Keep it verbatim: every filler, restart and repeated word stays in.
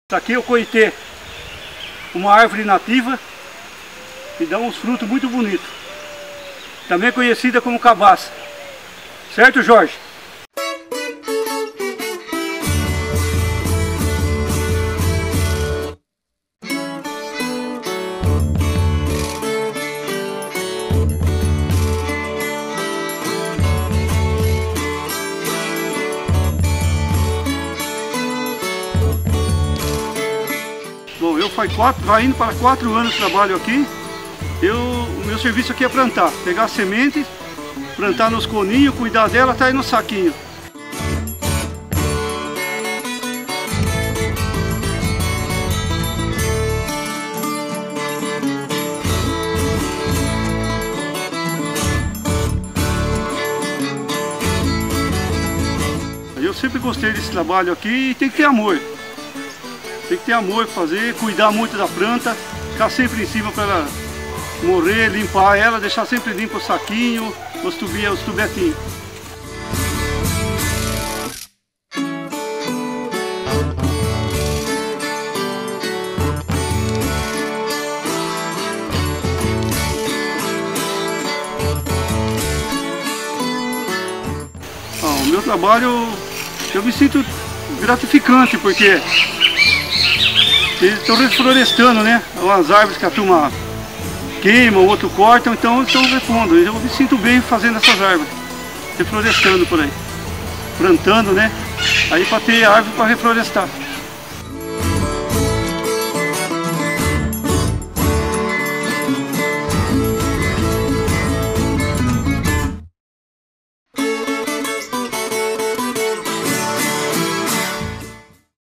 Aqui eu coitei uma árvore nativa que dá uns frutos muito bonitos, também conhecida como cabaça, certo, Jorge? Bom, eu faz quatro, vai indo para quatro anos de trabalho aqui. Eu, o meu serviço aqui é plantar, pegar sementes, plantar nos coninhos, cuidar dela até ir no saquinho. Eu sempre gostei desse trabalho aqui e tem que ter amor. Tem que ter amor para fazer, cuidar muito da planta, ficar sempre em cima para ela morrer, limpar ela, deixar sempre limpo o saquinho, os tubinhos, os tubetinhos. Ah, o meu trabalho, eu me sinto gratificante porque eles estão reflorestando, né? As árvores que a turma queima, o outro cortam, então estão repondo. Eu me sinto bem fazendo essas árvores, reflorestando por aí, plantando, né? Aí para ter árvore para reflorestar.